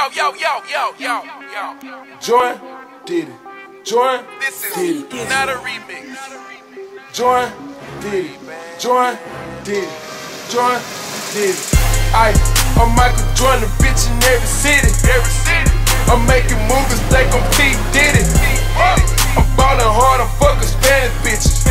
Yo. Join did it. Join This is did it. not a remix. Join did it. Join did it. Join did it. I'm Michael Jordan, bitch in every city. I'm making movies like I'm P. Diddy. I'm ballin' hard, I'm fucking Spanish bitches.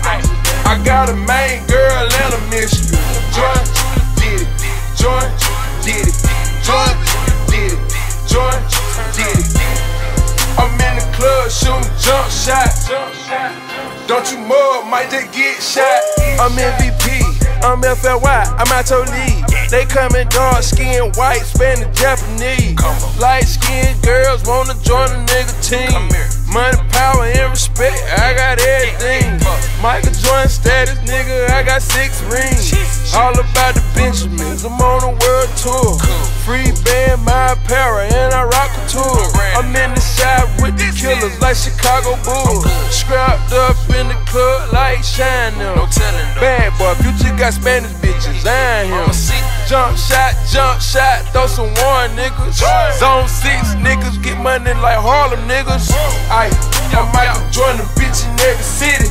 I got a main girl and a mission. Join did it. Join did it. Join did it. Join did it. I'm in the club shooting jump shots. Don't you mug, might just get shot. I'm MVP, I'm FLY, I'm out your league. They coming dark skin, white, Spanish, Japanese. Light skinned girls wanna join a nigga team. Money, power, and respect, I got everything. Michael Jordan status, nigga, I got 6 rings. All about the Benjamins, I'm on a world tour. Free band, my apparel, and I rock a tour. I'm in the shop with the killers like Chicago Bulls. Scrapped up in the club like Shine them. Bad boy, Future got Spanish bitches, I ain't him. Jump shot, throw some one niggas. Zone 6 niggas get money like Harlem niggas. I'm Michael Jordan, bitch in every city.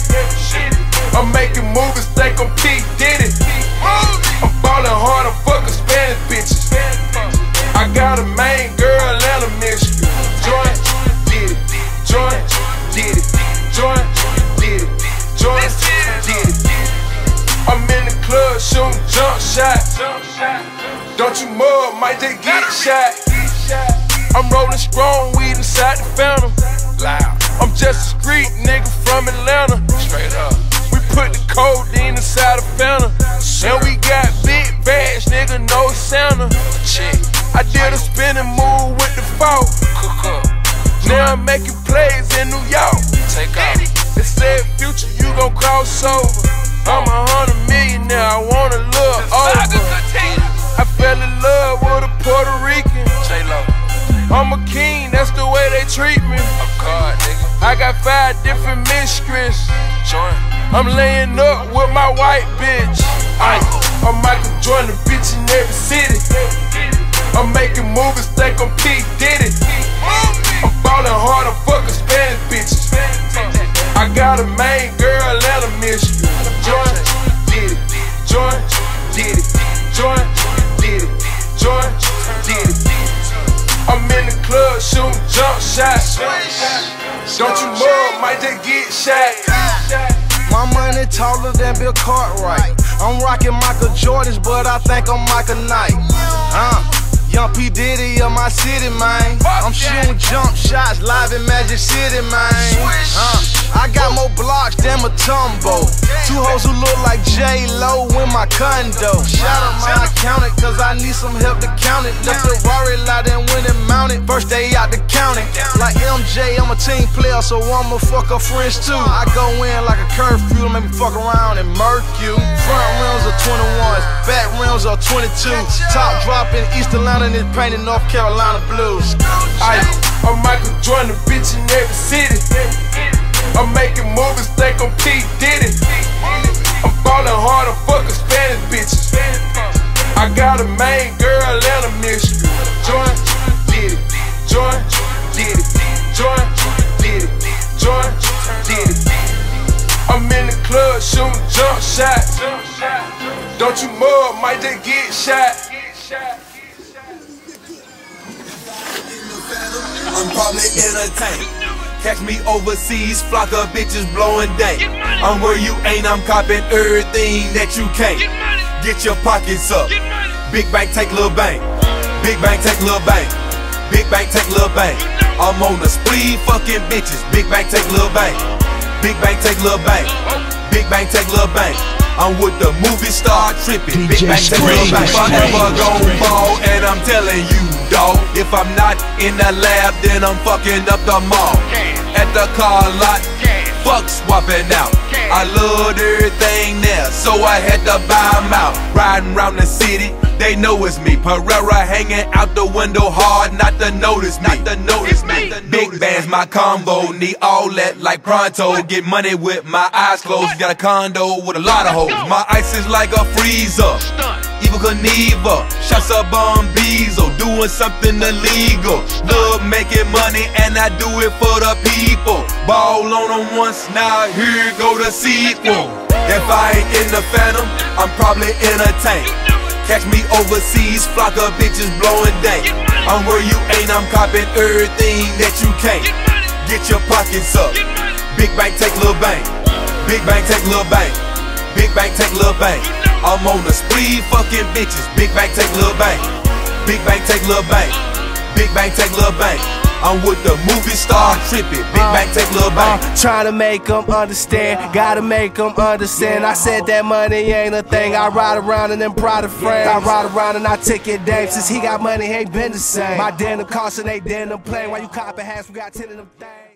I'm making movies like I'm P. Diddy. I'm ballin' hard, I'm fucking Spanish bitches. I got a main girl and a mission. Join did it. Join did it. Join did it. Join did it. I'm in the club shooting jump shots. Don't you mug, might just get shot. I'm rolling strong weed inside the Phantom. I'm just a street nigga from Atlanta. Straight up. We put the codeine inside the Phantom. And we got big bags, nigga, no Santa. I did a spinning move with the fault. Now I'm making plays in New York. Take off. They said Future, you gon' cross over. I'm 100 million now, I wanna look over. I fell in love with a Puerto Rican. I'm a king, that's the way they treat me. I got 5 different mistresses. I'm laying up with my white bitch. I'm Michael Jordan, bitch in every city. I'm making movies like I'm P. Diddy. I'm ballin' hard, I'm fucking Spanish bitches. I got a main girl and a mission. Join did it. Join did it. Join did it. Join did it. I'm in the club shooting jump shots. Don't you mug, might just get shot. My money taller than Bill Cartwright. I'm rocking Michael Jordans, but I think I'm Michael Knight. Young P. Diddy of my city, man. I'm shooting jump shots live in Magic City, man. I got more blocks than Matumbo. 2 hoes who look like J-Lo in my condo. Shout out my accountant, cause I need some help to count it. Left the Rari lot and went and mounted. First day out the county. Like MJ, I'm a team player, so I'ma fuck her friends too. I go in like a curfew, make me fuck around and murk you. Front rims are 21s, back rims are 22. Top drop in East Atlanta and it's painted North Carolina blues. I'm Michael Jordan, bitch in every city. I'm making movies like I'm P. Diddy. I'm ballin' hard, I'm fucking Spanish bitches. I got a main girl and a mission. Join did it. Join did it. Join did it. Join did it. I'm in the club shooting jump shots. Don't you mug, might just get shot. I'm probably entertained. Catch me overseas, flock of bitches blowing dank. I'm where you ain't, I'm copping everything that you can't. Get your pockets up. Big bank, take little bank. Big bank, take little bank. Big bank, take little bank. I'm on the spree, fucking bitches. Big bank, take little bank. Big bank, take little bank. Big bank, take little bank. I'm with the movie star tripping. Big bank, take little bank. Forever gon' ball, and I'm telling you, dawg. If I'm not in the lab, then I'm fucking up the mall. At the car lot, fuck swapping out. I loved everything there, so I had to buy them out. Riding around the city, they know it's me. Pereira hanging out the window hard, not to notice me. Big bands, my combo, need all that like pronto. Get money with my eyes closed. Got a condo with a lot of hoes. My ice is like a freezer. Evil Knievel, shots up on Beezel, doing something illegal. Love making money and I do it for the people. Ball on them once, now here go the sequel. If I ain't in the Phantom, I'm probably in a tank. Catch me overseas, flock of bitches blowing dank. I'm where you ain't, I'm copping everything that you can't. Get your pockets up. Big bank take little bank. Big bank take little bank. Big bank take little bank. I'm on the spree fucking bitches. Big bank take little bank. Big bank take little bank. Big bank take little bank. I'm with the movie star trippin'. Big bank take little bank. Trying to make them understand, gotta make them understand. I said that money ain't a thing. I ride around in them Prada frames. I ride around and I take your dame. Since he got money, ain't been the same. My denim costin' they denim plain. While you coppin' hats, we got 10 of them things.